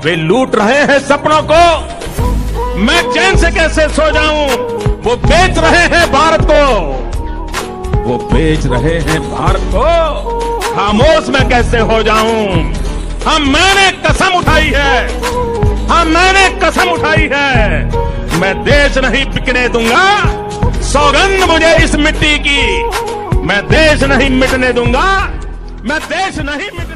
वे लूट रहे हैं सपनों को, मैं चैन से कैसे सो जाऊं। वो बेच रहे हैं भारत को, वो बेच रहे हैं भारत को, खामोश मैं कैसे हो जाऊं। हाँ मैंने कसम उठाई है, हाँ मैंने कसम उठाई है, मैं देश नहीं बिकने दूंगा। सौगंध मुझे इस मिट्टी की, मैं देश नहीं मिटने दूंगा, मैं देश नहीं मिटने